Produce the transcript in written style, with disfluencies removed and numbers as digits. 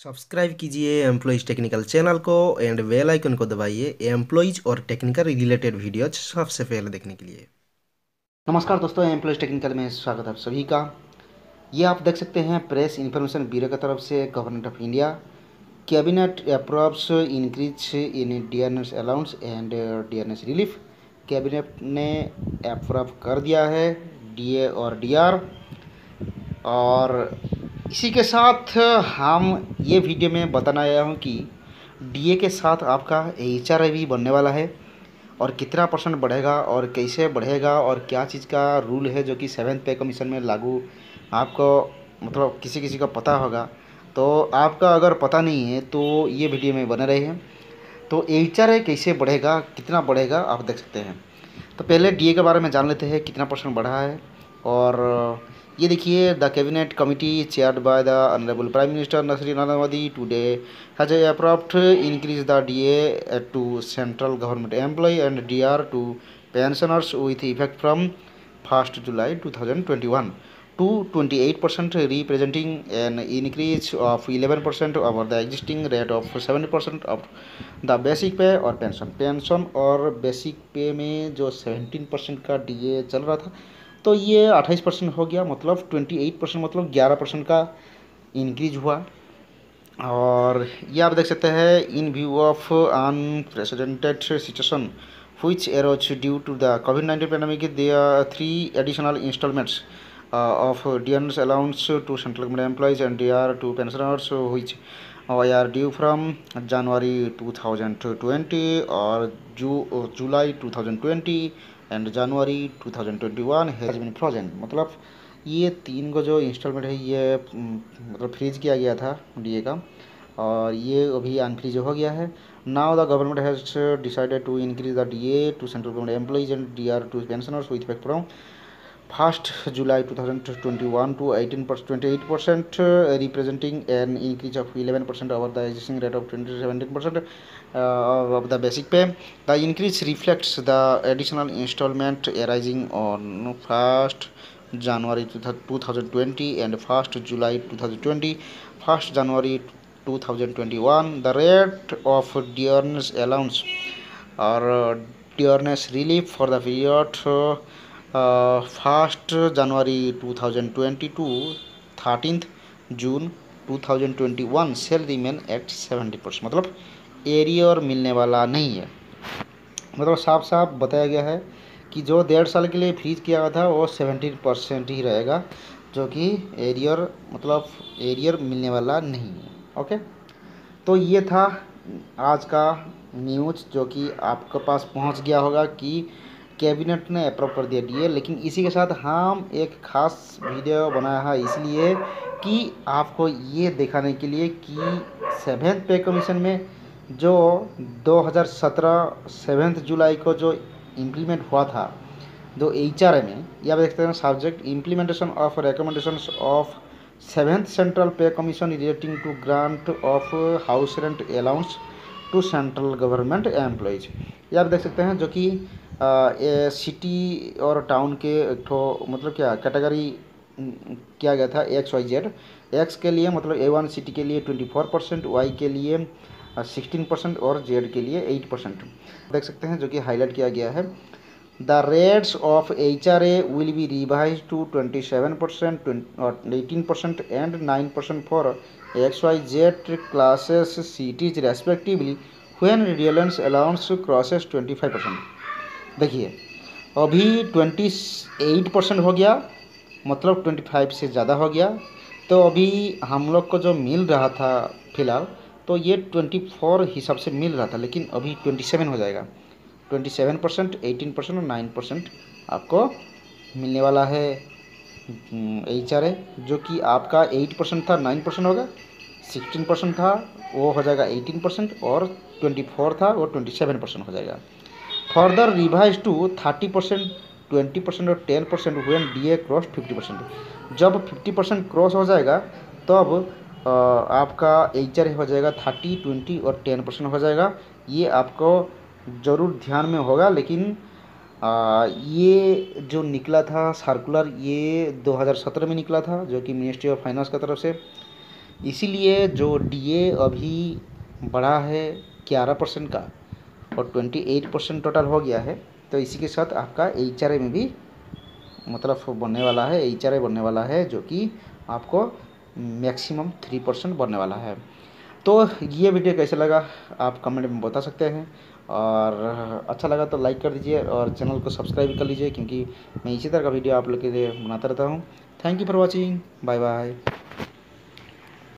Subscribe कीजिए employees technical channel को and bell icon को दबाइए एम्प्लॉयज़ और टेक्निकल रिलेटेड वीडियोज सबसे पहले देखने के लिए। नमस्कार दोस्तों, एम्प्लॉयज़ टेक्निकल में स्वागत है आप सभी का। ये आप देख सकते हैं प्रेस इन्फॉर्मेशन ब्यूरो की तरफ से government of India cabinet approves increase in dearness allowance and dearness relief. Cabinet ने अप्रूव कर दिया है डीए और डीआर। और इसी के साथ हम ये वीडियो में बताना आया हूँ कि डीए के साथ आपका एचआरए भी बनने वाला है और कितना परसेंट बढ़ेगा और कैसे बढ़ेगा और क्या चीज़ का रूल है जो कि सेवेंथ पे कमीशन में लागू आपको मतलब किसी किसी का पता होगा। तो आपका अगर पता नहीं है तो ये वीडियो में बने रहे हैं। तो एचआरए कैसे बढ़ेगा, कितना बढ़ेगा आप देख सकते हैं। तो पहले डीए के बारे में जान लेते हैं कितना परसेंट बढ़ा है। और ये देखिए, the cabinet committee chaired by the honourable prime minister Narendra Modi today has approved increase the DA to central government employee and DR to pensioners with effect from 1 July 2021 to 28%, representing an increase of 11% over the existing rate of 70% of the basic पे और pension और basic पे में जो 17% का DA चल रहा था तो ये 28% हो गया, मतलब 28%, मतलब 11% का इंक्रीज हुआ। और ये आप देख सकते हैं, in view of unprecedented situation which arose due to the COVID-19 pandemic, there are three additional installments of dearness allowance to central government employees and DR to pensioners, which are due from January 2020 or July 2020 and January 2021 has been frozen। मतलब ये तीन को जो instalment है ये मतलब freeze किया गया था डीए का, और ये अभी अनफ्रीज हो गया है। Now the government has decided to increase the DA to central government employees and DR to pensioners with effect from 1 July 2021 to 28%, representing an increase of 11% over the existing rate of 17% of the basic pay. The increase reflects the additional installment arising on 1st January 2020 and 1st July 2020, 1st January 2021. The rate of dearness allowance or dearness relief for the period 1st January 2020 to 13th June 2021 shall remain at 70%। मतलब arrear मिलने वाला नहीं है। मतलब साफ साफ बताया गया है कि जो 1.5 साल के लिए फ्रीज किया गया था वो 17% ही रहेगा, जो कि एरियर मतलब एरियर मिलने वाला नहीं है। ओके, तो ये था आज का न्यूज़ जो कि आपके पास पहुंच गया होगा कि कैबिनेट ने अप्रूव कर दिया डीए। लेकिन इसी के साथ हम एक ख़ास वीडियो बनाया है इसलिए कि आपको ये दिखाने के लिए कि सेवेंथ पे कमीशन में जो 2017 7 जुलाई को जो इम्प्लीमेंट हुआ था जो एचआरए में, ये आप देखते हैं subject implementation of recommendations of seventh central pay commission relating to grant of house rent allowance to central government employees. ये आप देख सकते हैं जो कि सिटी और टाउन के एक ठो मतलब क्या कैटेगरी किया गया था XYZ। एक्स के लिए मतलब A1 सिटी के लिए 24%, वाई के लिए 16% और जेड के लिए 8% देख सकते हैं जो कि हाईलाइट किया गया है। The rates of HRA will be revised to 27%, 18% and 9% for XYZ classes cities respectively when reliance allowance crosses 25%। देखिए, अभी 28% हो गया, मतलब 25 से ज़्यादा हो गया। तो अभी हम लोग को जो मिल रहा था फिलहाल, तो ये 24 हिसाब से मिल रहा था, लेकिन अभी 27 हो जाएगा। 27%, 18% और 9% आपको मिलने वाला है एचआरए, जो कि आपका 8% था 9% होगा, 16% था वो हो जाएगा 18%, और 24 था वो 27% हो जाएगा। फर्दर रिवाइज टू 30%, 20% और 10% व्हेन डीए क्रॉस 50%। जब 50% क्रॉस हो जाएगा तब आपका एचआरए हो जाएगा 30, 20 और 10% हो जाएगा। ये आपको ज़रूर ध्यान में होगा। लेकिन ये जो निकला था सर्कुलर, ये 2017 में निकला था, जो कि मिनिस्ट्री ऑफ फाइनेंस की तरफ से। इसीलिए जो डीए अभी बढ़ा है 11% का और 28% टोटल हो गया है, तो इसी के साथ आपका एचआरए में भी मतलब बनने वाला है, एचआरए बनने वाला है, जो कि आपको मैक्सिमम 3% बनने वाला है। तो ये वीडियो कैसे लगा आप कमेंट में बता सकते हैं, और अच्छा लगा तो लाइक कर दीजिए और चैनल को सब्सक्राइब कर लीजिए, क्योंकि मैं इसी तरह का वीडियो आप लोग के लिए बनाता रहता हूँ। Thank you for watching, bye bye.